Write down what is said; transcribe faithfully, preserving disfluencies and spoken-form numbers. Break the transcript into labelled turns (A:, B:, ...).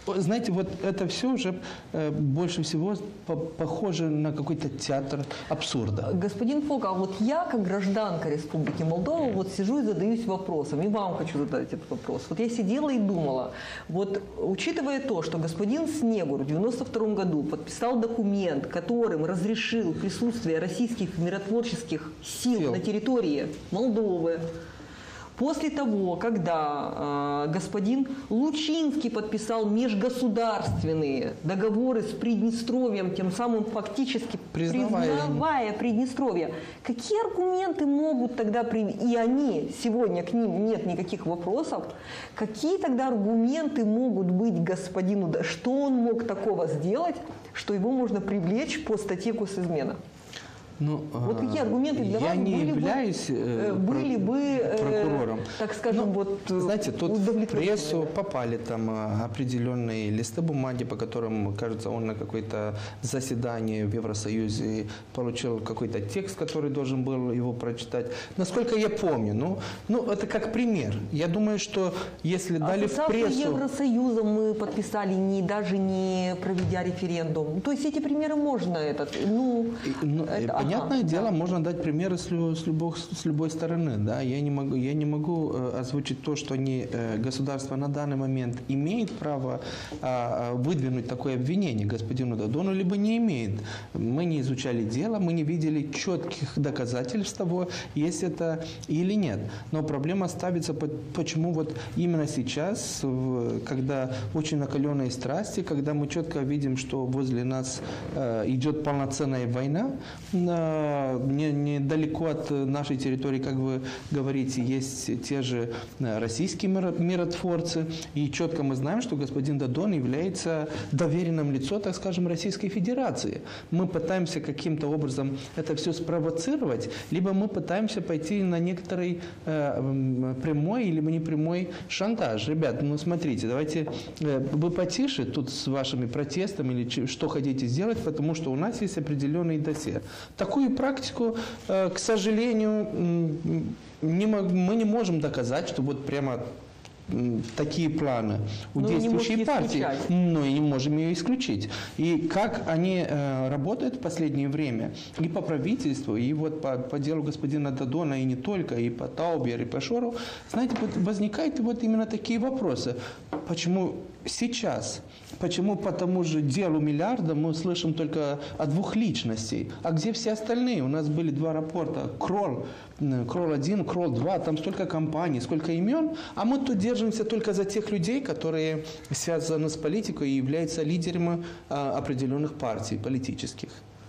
A: Знаете, вот это все уже э, больше всего по похоже на какой-то театр абсурда.
B: Господин Фок, а вот я, как гражданка Республики Молдова, вот сижу и задаюсь вопросом, и вам хочу задать этот вопрос. Вот я сидела и думала, вот учитывая то, что господин Снегур в девяносто втором году подписал документ, которым разрешил присутствие российских миротворческих сил, сил. на территории Молдовы, после того, когда э, господин Лучинский подписал межгосударственные договоры с Приднестровьем, тем самым фактически признавая, признавая Приднестровье, какие аргументы могут тогда, и они, сегодня к ним нет никаких вопросов, какие тогда аргументы могут быть господину, что он мог такого сделать, что его можно привлечь по статье госизмена?
A: Ну,
B: вот какие аргументы для
A: я
B: вас
A: не
B: были
A: являюсь
B: бы, были бы,
A: прокурором.
B: Так скажем,
A: ну,
B: вот
A: знаете, тут в прессу попали там определенные листы бумаги, по которым, кажется, он на какое-то заседание в Евросоюзе получил какой-то текст, который должен был его прочитать. Насколько я помню, ну, ну это как пример. Я думаю, что если а дали в прессу...
B: с Евросоюзом мы подписали, не, даже не проведя референдум. То есть эти примеры можно, этот, ну...
A: ну это, Понятное ага, дело, да. можно дать примеры с, лю, с, любых, с любой стороны. Да? Я не могу, я не могу э, озвучить то, что они, э, государство на данный момент имеет право э, выдвинуть такое обвинение господину Дадону, либо не имеет. Мы не изучали дело, мы не видели четких доказательств того, есть это или нет. Но проблема ставится, почему вот именно сейчас, когда очень накаленные страсти, когда мы четко видим, что возле нас э, идет полноценная война, недалеко от нашей территории, как вы говорите, есть те же российские миротворцы. И четко мы знаем, что господин Дадон является доверенным лицом, так скажем, Российской Федерации. Мы пытаемся каким-то образом это все спровоцировать, либо мы пытаемся пойти на некоторый э, прямой или непрямой шантаж. Ребят, ну смотрите, давайте э, вы потише тут с вашими протестами или что хотите сделать, потому что у нас есть определенный досье. Такую практику, к сожалению, не, мы не можем доказать, что вот прямо такие планы у но действующей партии, но и не можем ее исключить. И как они э, работают в последнее время, и по правительству, и вот по, по делу господина Дадона, и не только, и по Таубер, и по Шору, знаете, вот возникают вот именно такие вопросы. Почему сейчас? Почему по тому же делу миллиарда мы слышим только о двух личностей? А где все остальные? У нас были два рапорта. Кролл, Кролл один, Кролл два, там столько компаний, сколько имен, а мы тут держимся только за тех людей, которые связаны с политикой и являются лидерами а, определенных партий политических.